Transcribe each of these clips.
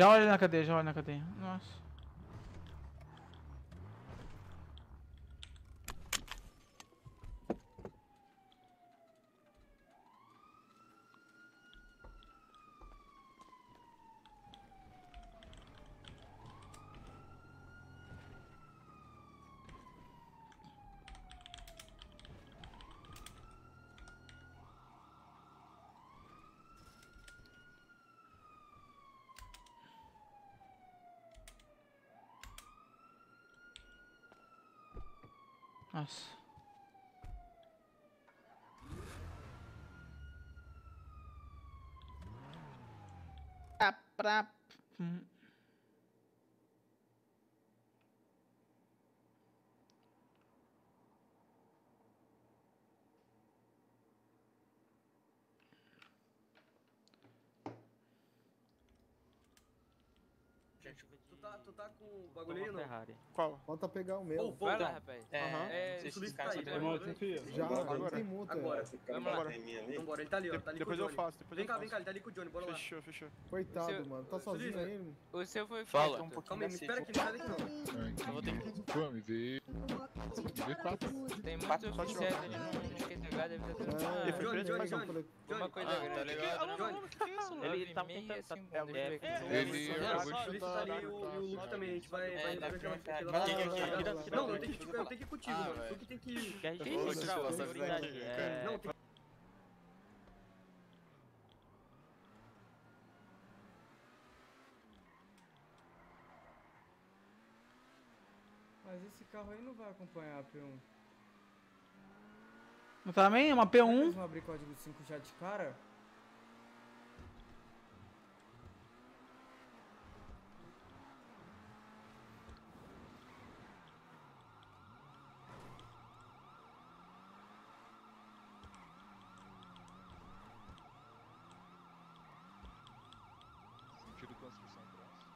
Já olha na cadeia, já olha na cadeia. Nossa. Nossa. Pra... Tu tá com o bagulho aí, não? Ferrari. Qual? Falta pegar o meu. Vai lá, rapaz. O Sulista tá aí, Já, Agora. não tem multa. Agora. Vamos lá. Então bora, ele tá ali, ó. Tá ali com o Depois eu Johnny. faço, depois Vem eu cá, faço. vem cá, ele tá ali com o Johnny, bora lá. Fechou, fechou. Coitado, Seu- mano. Tá sozinho Sulista. aí, mano. O seu foi Fala. feito. Um Calma aí, me espera aqui, não sai daqui não. Eu vou ter que. Pô, me vê. Me vê 4. Tem Quatro, muito só oficiais tirar. ali no esquentagado, deve estar tudo. É, foi Johnny, preso, Johnny, mas Johnny. falei, Uma Johnny. coisa Tá grande. ligado? Johnny. Ele tá meio assim, vamos ver aqui. Ele. O Eu vou te Sulista tá ali e o Luke também. A gente vai dá resolver pra uma cá. coisa lá. Quem que é Tá aqui? ligado? Aqui, Não, eu tenho que ir contigo, Ah, mano. velho. Tu que tem que... Que a gente vou tem tirar essa prioridade. daqui, É... Não, tem... Mas esse carro aí não vai acompanhar a P1. Também, uma Eles P1. vão abrir código 5 já de cara? Sentido construção próximo.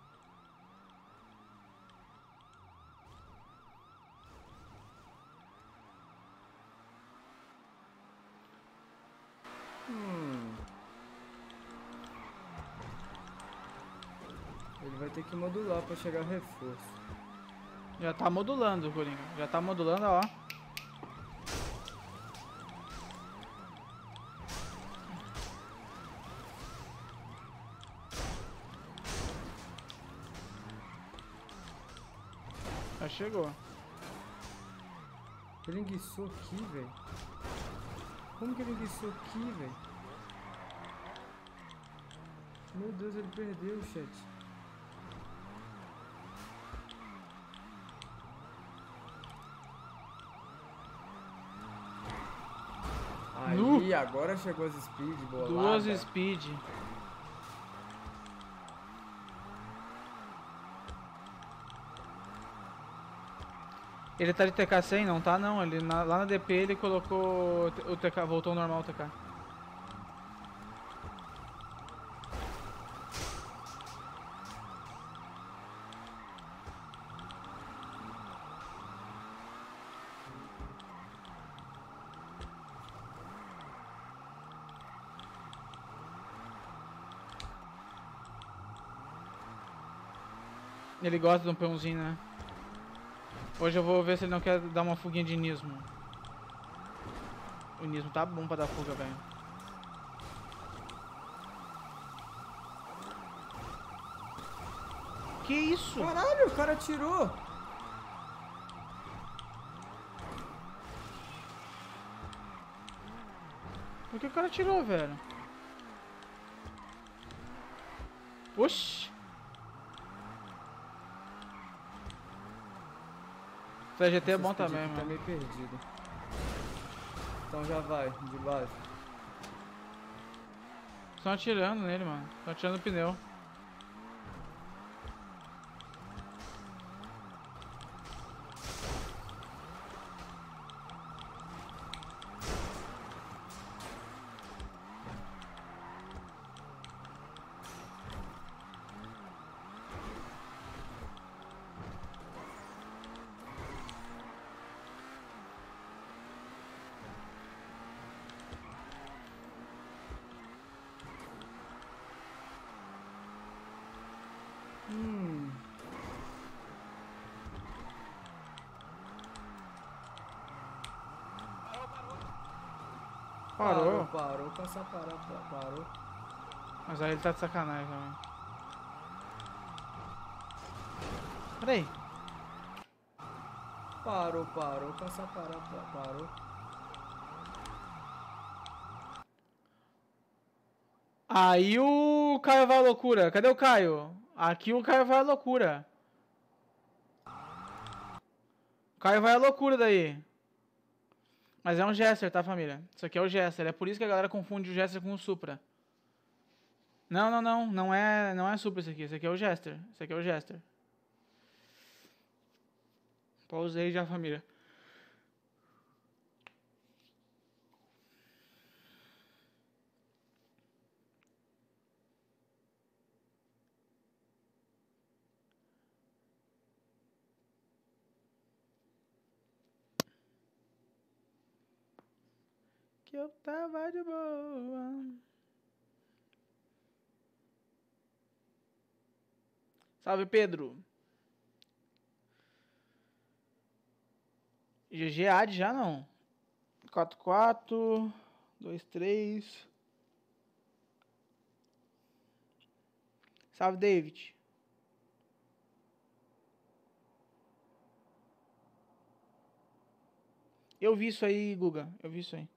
Ele vai ter que modular pra chegar reforço. Já tá modulando, Coringa. Já tá modulando, ó. Já chegou. Ele enguiçou aqui, velho. Como que ele enguiçou aqui, velho? Meu Deus, ele perdeu, chat. Aí, agora chegou as speed, bolada. Duas speed. Ele tá de TK 100, não tá não. Ele, lá na DP ele colocou o TK, voltou ao normal o TK. Ele gosta de um peãozinho, né? Hoje eu vou ver se ele não quer dar uma fuguinha de Nismo. O Nismo tá bom pra dar fuga, velho. Que isso? Caralho, o cara tirou! Por que o cara tirou, velho? Oxi! Essa GT é bom também, Tá mano. meio perdido. Então já vai, de base. Estão atirando nele, mano. Estão atirando no pneu. Parou. Parou com essa parada, parou. Mas aí ele tá de sacanagem também. Peraí. Parou com essa parada, parou. Aí o Caio vai à loucura. Cadê o Caio? Aqui o Caio vai à loucura. O Caio vai à loucura daí. Mas é um Jester, tá, família? Isso aqui é o Jester. É por isso que a galera confunde o Jester com o Supra. Não, não, não. Não é Supra esse aqui. Esse aqui é o Jester. Esse aqui é o Jester. Pausei já, família. Que eu tava de boa. Salve, Pedro. GG Ad já não. 4-4. 2-3. Salve, David. Eu vi isso aí, Guga. Eu vi isso aí.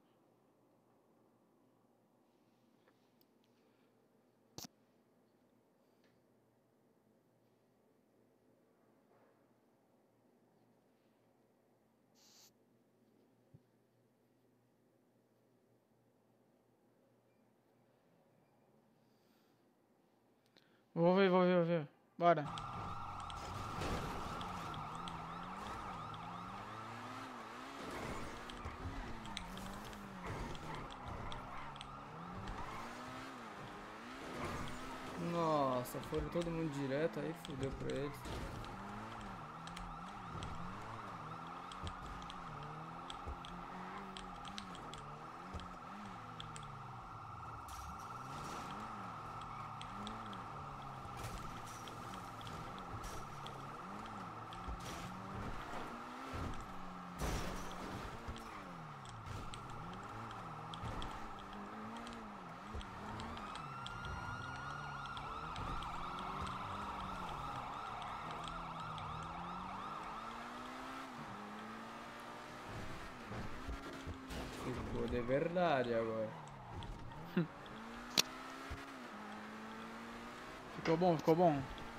Vou ver. Bora. Nossa, foram todo mundo direto, aí fudeu pra eles. Ficou de verdade agora. Ficou bom, ficou bom.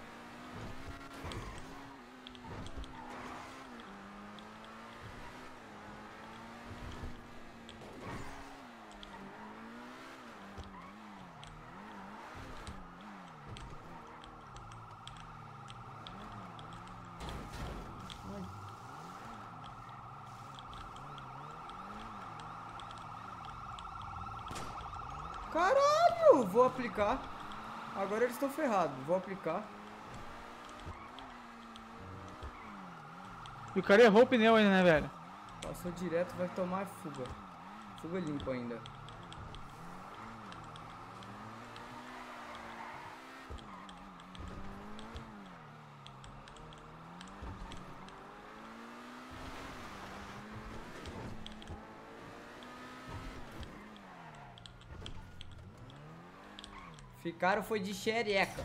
Caralho! Vou aplicar. Agora eles estão ferrados. Vou aplicar. E o cara errou o pneu ainda, né, velho? Passou direto, vai tomar fuga. Fuga limpa ainda. Ficaram foi de xereca.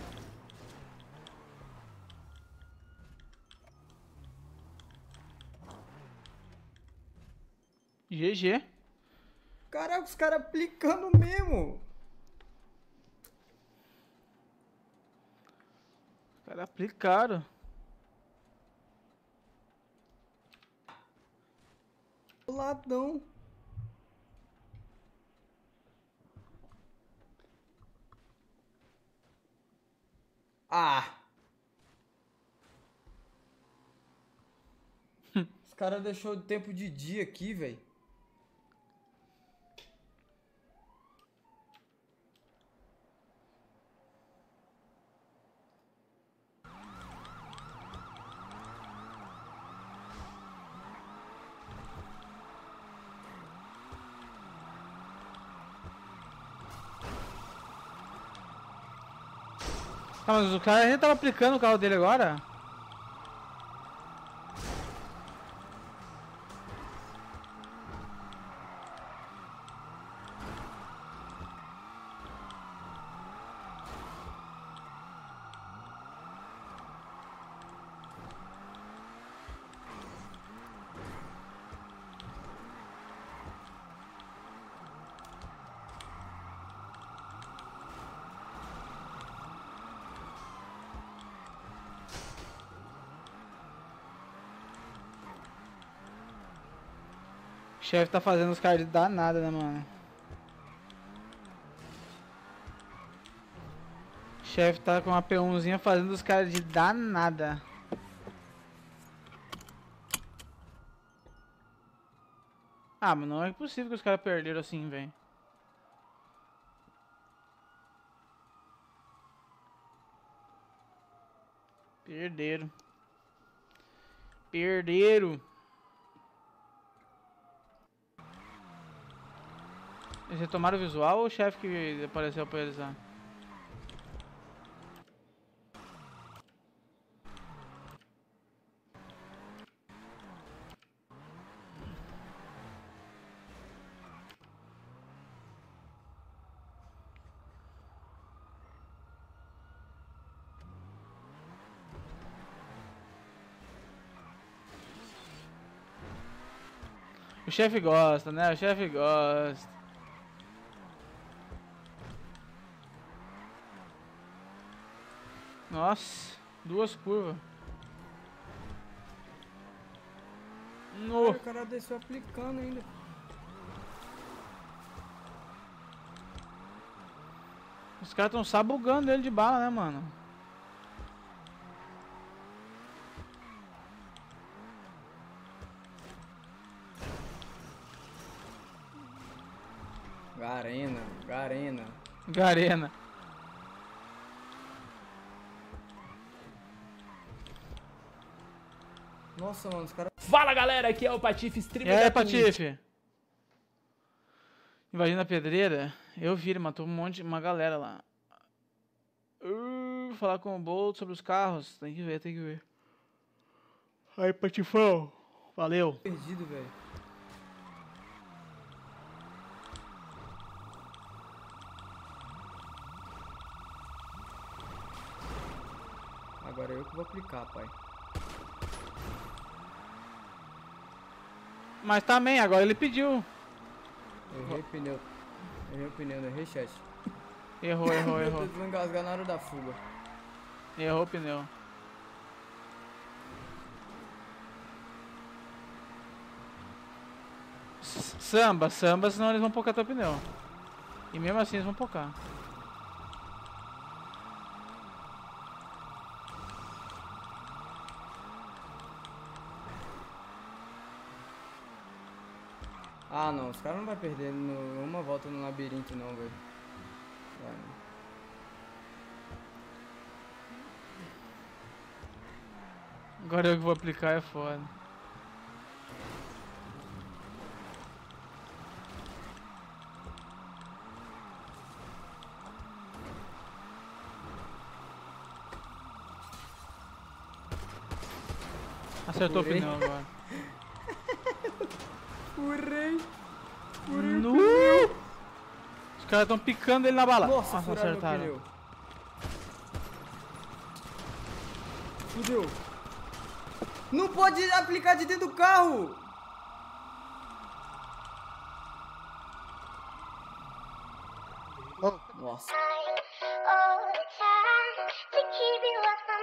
GG. Caraca, os caras aplicando mesmo. Os caras aplicaram. Ladão. Ah. Os caras deixou o tempo de dia aqui, velho. Ah, mas o cara ainda tava aplicando o carro dele agora? chefe tá fazendo os caras de danada, né, mano? O chefe tá com uma P1zinha fazendo os caras de danada. Ah, mas não é possível que os caras perderam assim, velho. Perderam. Perderam. Eles retomaram o visual ou o chefe que apareceu pra eles lá? O chefe gosta, né? O chefe gosta. Nossa, 2 curvas. No. O cara desceu aplicando ainda. Os caras tão sabugando ele de bala, né, mano? Garena, Garena. Garena. Nossa, mano, os caras... Fala galera, aqui é o Patife, E streamer aí, da Twitch. Patife? Invadindo a pedreira? Eu vi, ele matou uma galera lá. Falar com o Bolt sobre os carros. Tem que ver, tem que ver. Aí, Patifão. Valeu. Perdido, velho. Agora eu que vou aplicar, pai. Mas também, agora ele pediu. Errei o pneu. Errei o pneu, não errei, chat. Errou, errou, errou. Vou engasgar na hora da fuga. Errou o pneu. Samba, senão eles vão pocar teu pneu. E mesmo assim eles vão pocar. Ah, não, os caras não vão perder uma volta no labirinto, não, velho. Vai, não. Agora eu que vou aplicar, é foda. Acertou Furei. o pneu agora. Furei! No! Os caras estão picando ele na bala. Nossa, furaram meu acertaram. pneu. Fudeu. Não pode aplicar de dentro do carro! Nossa. all the time to keep you off my